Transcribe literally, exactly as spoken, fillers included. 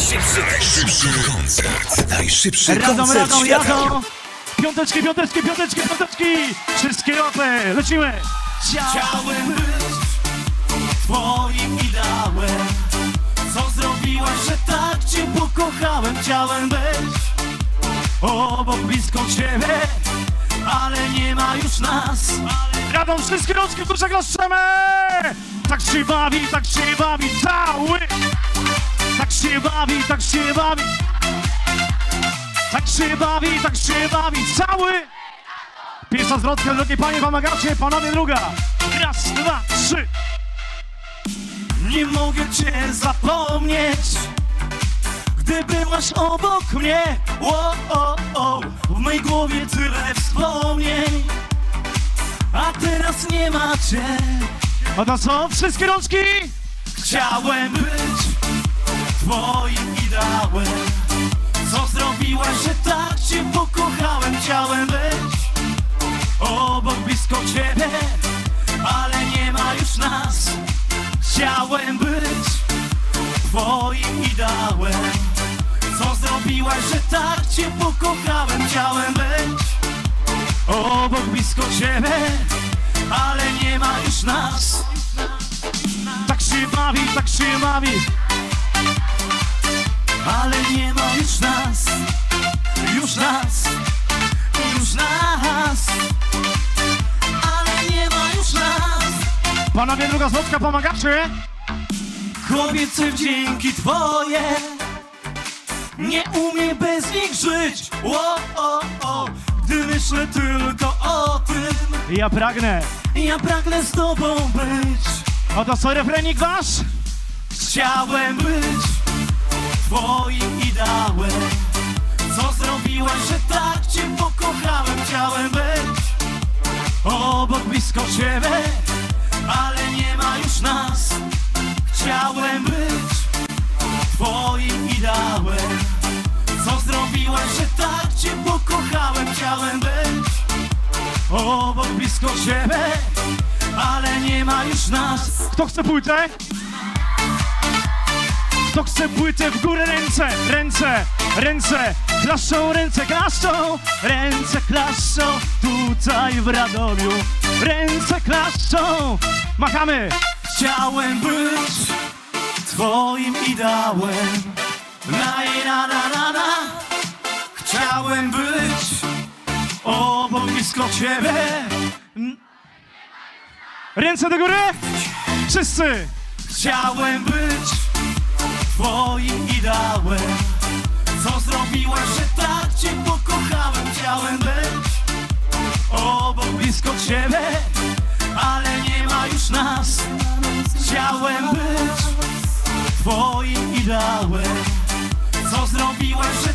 Najszybszy, najszybszy koncert. Najszybszy Radą, koncert radą, świata. jadą. Piąteczki, piąteczki, piąteczki, piąteczki. Wszystkie roty, lecimy. Chciałem być twoim ideałem. Co zrobiłaś, że tak cię pokochałem? Chciałem być obok, blisko ciebie, ale nie ma już nas. Radą, wszystkie rączki w górze klaszczemy. Tak się bawi, tak się bawi cały. Tak się bawi, tak się bawi. Tak się bawi, tak się bawi cały. Pierwsza zwrotka, drogie panie, pomagacie, panowie druga. Raz, dwa, trzy. Nie mogę cię zapomnieć, gdy byłaś obok mnie. O, o, o, w mojej głowie tyle wspomnień, a teraz nie ma cię. A to co? Wszystkie rączki? Chciałem być twoim ideałem. Co zrobiłaś, że tak cię pokochałem? Chciałem być obok, blisko ciebie, ale nie ma już nas. Chciałem być twoim ideałem. Co zrobiłaś, że tak cię pokochałem? Chciałem być obok, blisko ciebie, ale nie ma już nas. Tak się bawi, tak się bawi. Ale nie ma już nas. Już nas. Już nas. Ale nie ma już nas. Panowie druga zwrotka, pomagacie? Kobiece wdzięki twoje, nie umiem bez nich żyć. O, o, o, gdy myślę tylko o tym. Ja pragnę. Ja pragnę z tobą być. Oto co, refrenik wasz? Chciałem być twoim ideałem. Co zrobiłaś, że tak cię pokochałem? Chciałem być obok, blisko ciebie, ale nie ma już nas. Chciałem być twoim ideałem. Co zrobiłaś, że tak cię pokochałem? Chciałem być obok, blisko ciebie, ale nie ma już nas. Kto chce płytę? Kto chce płytę? W górę ręce, ręce, ręce. Klaszczą, ręce klaszczą, ręce klaszczą. Tutaj w Radomiu ręce klaszczą. Machamy. Chciałem być twoim ideałem. Na, na, na, na, na. Chciałem być obok, blisko ciebie. Ręce do góry. Wszyscy. Chciałem być twoim ideałem. Co zrobiłaś, że tak cię pokochałem? Chciałem być obok, blisko ciebie, ale nie ma już nas. Chciałem być twoim ideałem. Co zrobiłaś, że